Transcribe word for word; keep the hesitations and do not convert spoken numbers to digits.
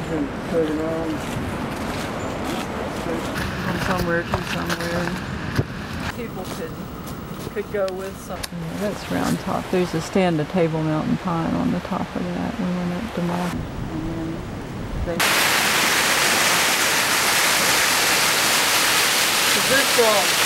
and put it on. From somewhere to somewhere. People could could go with something. Yeah, that's round top. There's a stand of Table Mountain pine on the top of that. We went up to Moss. And then they. Is this uh